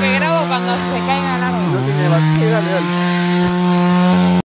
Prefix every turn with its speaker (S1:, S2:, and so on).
S1: que grabo cuando se caiga el árbol.
S2: No tiene batería, dale, dale.